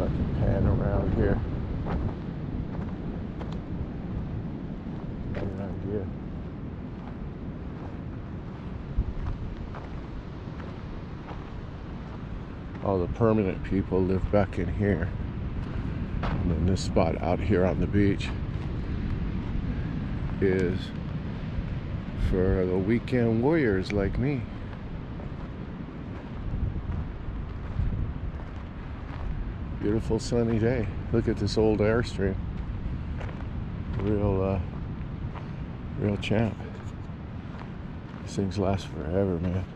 I can pan around here. Get an idea. All the permanent people live back in here. And then this spot out here on the beach is for the weekend warriors like me. Beautiful sunny day. Look at this old Airstream. Real champ. These things last forever, man.